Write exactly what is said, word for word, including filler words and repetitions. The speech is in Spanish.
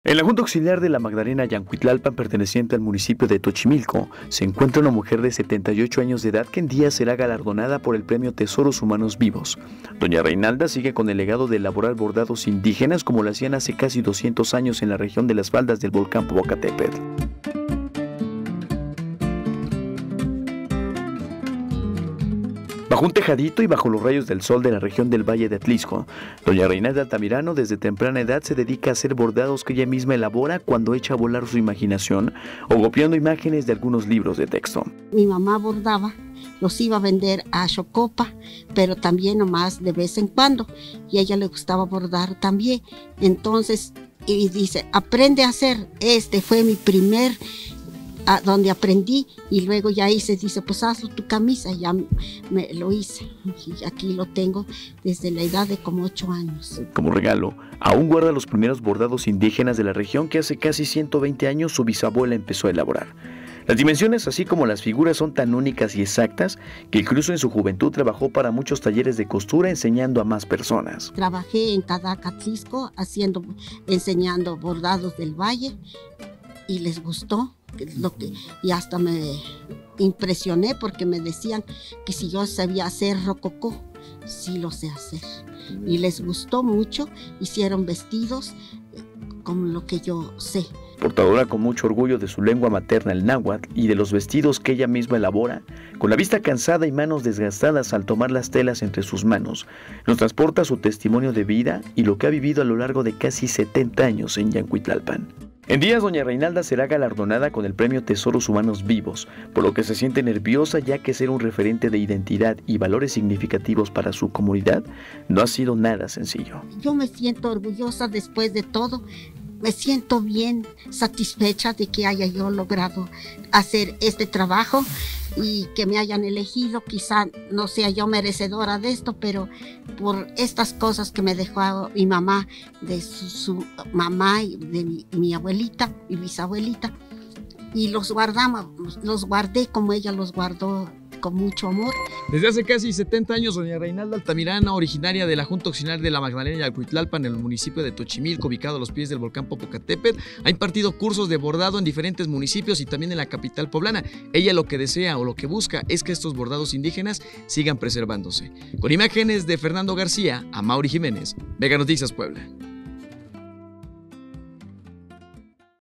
En la Junta Auxiliar de la Magdalena Yancuitlalpan, perteneciente al municipio de Tochimilco, se encuentra una mujer de setenta y ocho años de edad que en día será galardonada por el premio Tesoros Humanos Vivos. Doña Reinalda sigue con el legado de elaborar bordados indígenas como lo hacían hace casi doscientos años en la región de las faldas del volcán Popocatépetl. Bajo un tejadito y bajo los rayos del sol de la región del Valle de Atlisco, doña Reinalda Altamirano desde temprana edad se dedica a hacer bordados que ella misma elabora cuando echa a volar su imaginación o copiando imágenes de algunos libros de texto. Mi mamá bordaba, los iba a vender a Xocopa, pero también nomás de vez en cuando, y a ella le gustaba bordar también. Entonces, y dice, aprende a hacer, este fue mi primer... A donde aprendí, y luego ya hice, dice, pues hazlo tu camisa, ya me lo hice, y aquí lo tengo desde la edad de como ocho años. Como regalo, aún guarda los primeros bordados indígenas de la región que hace casi ciento veinte años su bisabuela empezó a elaborar. Las dimensiones, así como las figuras, son tan únicas y exactas que incluso en su juventud trabajó para muchos talleres de costura enseñando a más personas. Trabajé en Cadaca, Atlisco, haciendo, enseñando bordados del valle, y les gustó. Lo que, y hasta me impresioné porque me decían que si yo sabía hacer rococó, sí lo sé hacer. Y les gustó mucho, hicieron vestidos con lo que yo sé. Portadora con mucho orgullo de su lengua materna, el náhuatl, y de los vestidos que ella misma elabora, con la vista cansada y manos desgastadas al tomar las telas entre sus manos, nos transporta su testimonio de vida y lo que ha vivido a lo largo de casi setenta años en Yancuitlalpan. En días, doña Reinalda será galardonada con el premio Tesoros Humanos Vivos, por lo que se siente nerviosa, ya que ser un referente de identidad y valores significativos para su comunidad no ha sido nada sencillo. Yo me siento orgullosa después de todo, me siento bien satisfecha de que haya yo logrado hacer este trabajo y que me hayan elegido. Quizá no sea yo merecedora de esto, pero por estas cosas que me dejó mi mamá, de su, su mamá y de mi, mi abuelita y bisabuelita, y los guardamos, los guardé como ella los guardó, con mucho amor. Desde hace casi setenta años, doña Reinalda Altamirano, originaria de la Junta Auxiliar de la Magdalena Yancuitlalpan, en el municipio de Tochimilco, ubicado a los pies del volcán Popocatépetl, ha impartido cursos de bordado en diferentes municipios y también en la capital poblana. Ella lo que desea o lo que busca es que estos bordados indígenas sigan preservándose. Con imágenes de Fernando García, Amaury Jiménez, Mega Noticias Puebla.